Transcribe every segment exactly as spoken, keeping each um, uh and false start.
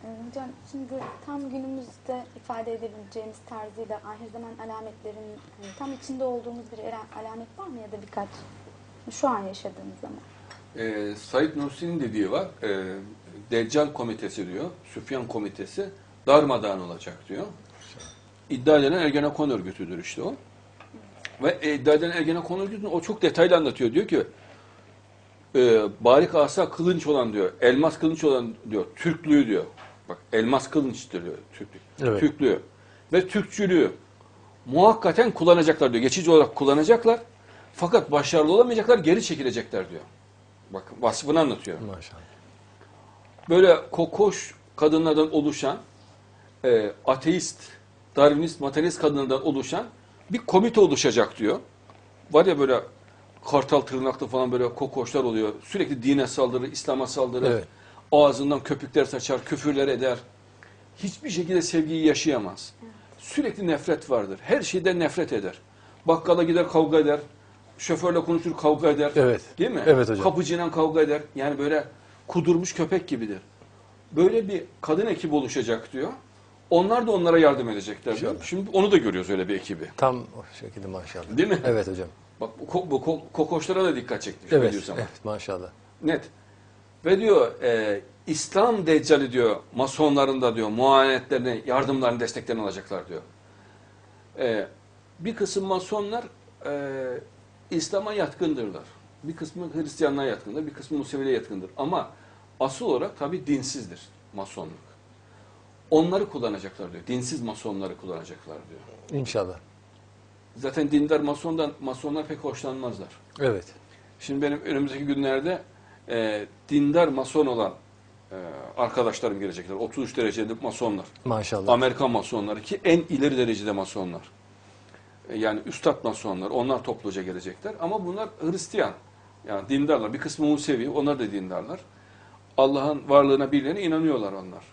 Ee, Hocam şimdi tam günümüzde ifade edebileceğimiz tarzıyla ahir zaman alametlerin hani tam içinde olduğumuz bir ala- alamet var mı ya da birkaç şu an yaşadığımız zaman? Ee, Said Nursi'nin dediği var. E, Deccal komitesi diyor. Süfyan komitesi darmadağın olacak diyor. İddia edilen Ergenekon örgütüdür işte o. Ve e, iddia edilen Ergenekon örgütünü o çok detaylı anlatıyor. Diyor ki e, barik asa kılınç olan diyor. Elmas kılınç olan diyor. Türklüğü diyor. Bak elmas kılınçtır diyor. Türklük. Evet. Türklüğü. Ve Türkçülüğü muhakkaten kullanacaklar diyor. Geçici olarak kullanacaklar. Fakat başarılı olamayacaklar, geri çekilecekler diyor. Bakın vasfını anlatıyor. Maşallah. Böyle kokoş kadınlardan oluşan, e, ateist, Darwinist, materyalist kadınlardan oluşan bir komite oluşacak diyor. Var ya böyle kartal tırnaklı falan böyle kokoşlar oluyor. Sürekli dine saldırır, İslam'a saldırır. Evet. Ağzından köpükler saçar, küfürler eder. Hiçbir şekilde sevgiyi yaşayamaz. Sürekli nefret vardır. Her şeyden nefret eder. Bakkala gider kavga eder. Şoförle konuşur kavga eder. Evet. Değil mi? Evet hocam. Kapıcıyla kavga eder. Yani böyle kudurmuş köpek gibidir. Böyle bir kadın ekibi oluşacak diyor. Onlar da onlara yardım edecekler diyor. İnşallah. Şimdi onu da görüyoruz öyle bir ekibi. Tam o şekilde maşallah. Değil mi? Evet hocam. Bak bu, ko- bu ko- kokoşlara da dikkat çekti. Evet, diyorsun ama. evet maşallah. Net. Ve diyor e, İslam Deccali diyor masonlarında diyor muayenetlerini, yardımlarını, desteklerini alacaklar diyor. E, bir kısım masonlar e, İslam'a yatkındırlar. Bir kısmı Hristiyanlığa yatkındır, bir kısmı Museviliğe yatkındır. Ama asıl olarak tabii dinsizdir masonluk. Onları kullanacaklar diyor. Dinsiz masonları kullanacaklar diyor. İnşallah. Zaten dindar masondan masonlar pek hoşlanmazlar. Evet. Şimdi benim önümüzdeki günlerde e, dindar mason olan e, arkadaşlarım gelecekler. otuz üç derecede masonlar. Maşallah. Amerikan masonları ki en ileri derecede masonlar. E, yani üstad masonlar. Onlar topluca gelecekler. Ama bunlar Hristiyan. Yani dindarlar. Bir kısmı Musevi. Onlar da dindarlar. Allah'ın varlığına, birliğine inanıyorlar onlar.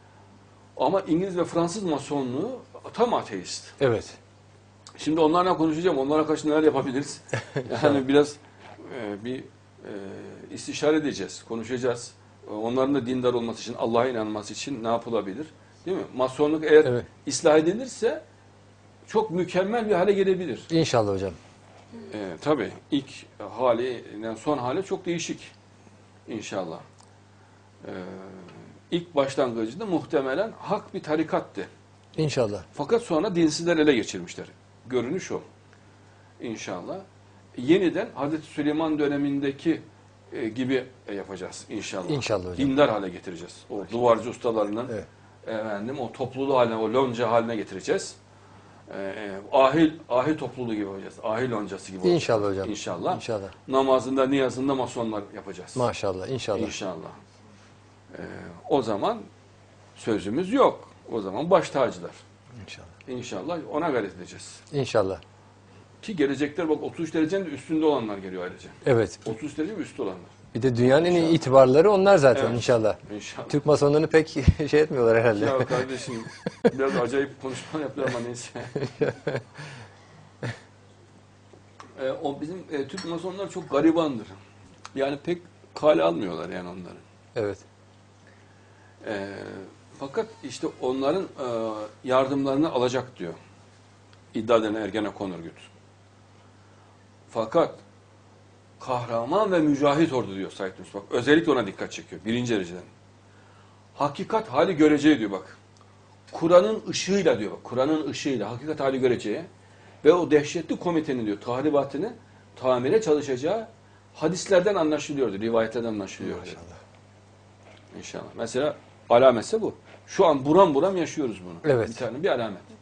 Ama İngiliz ve Fransız masonluğu tam ateist. Evet. Şimdi onlarla konuşacağım. Onlara karşı neler yapabiliriz? Yani biraz e, bir e, istişare edeceğiz, konuşacağız. Onların da dindar olması için, Allah'a inanması için ne yapılabilir? Değil mi? Masonluk eğer Evet. ıslah edilirse çok mükemmel bir hale gelebilir. İnşallah hocam. E, tabii ilk hali, yani son hali çok değişik inşallah. E, ilk başlangıcında muhtemelen hak bir tarikattı. İnşallah. Fakat sonra dinsizler ele geçirmişler. Görünüş o. İnşallah. Yeniden Hazreti Süleyman dönemindeki e, gibi e, yapacağız inşallah. İnşallah hocam. Dindar hale getireceğiz. O duvarcı ustalarının Evet. efendim o topluluğu haline, o lonca haline getireceğiz. E, e, ahil ahil topluluğu gibi olacağız. Ahil loncası gibi olacağız. İnşallah hocam. İnşallah. İnşallah. Namazında, niyazında masonlar yapacağız. Maşallah. İnşallah. İnşallah. E, o zaman sözümüz yok. O zaman baş tacılar. İnşallah. İnşallah ona gayret edeceğiz. İnşallah. Ki gelecekler bak otuz üç derecenin de üstünde olanlar geliyor ayrıca. Evet. otuz üç derece ve üstü olanlar. Bir de dünyanın en iyi İnşallah. itibarları onlar zaten Evet. inşallah. İnşallah. Türk masonlarını pek şey etmiyorlar herhalde. Ya kardeşim biraz acayip konuşma yaptılar ama neyse. e, o bizim e, Türk masonlar çok garibandır. Yani pek kale almıyorlar yani onları. Evet. E, fakat işte onların e, yardımlarını alacak diyor. İddia edilen Ergenekon örgütü. Fakat kahraman ve mücahit ordu diyor Said Nursi. Bak özellikle ona dikkat çekiyor. Birinci dereceden. Hakikat hali göreceği diyor bak. Kur'an'ın ışığıyla diyor bak. Kur'an'ın ışığıyla hakikat hali göreceği ve o dehşetli komitenin diyor tahribatını tamire çalışacağı hadislerden anlaşılıyordu. Rivayetlerden anlaşılıyordu. Maşallah. İnşallah. Mesela alametse bu. Şu an buram buram yaşıyoruz bunu. Evet. Bir tane bir alamet.